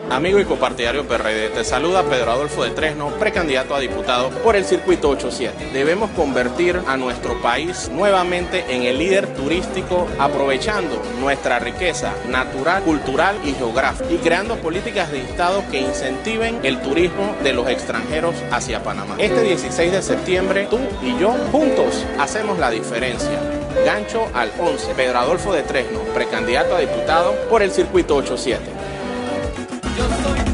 Amigo y copartidario PRD, te saluda Pedro Adolfo de Tresno, precandidato a diputado por el circuito 87. Debemos convertir a nuestro país nuevamente en el líder turístico, aprovechando nuestra riqueza natural, cultural y geográfica, y creando políticas de Estado que incentiven el turismo de los extranjeros hacia Panamá. Este 16 de septiembre, tú y yo juntos hacemos la diferencia. Gancho al 11, Pedro Adolfo de Tresno, precandidato a diputado por el circuito 87. Yo soy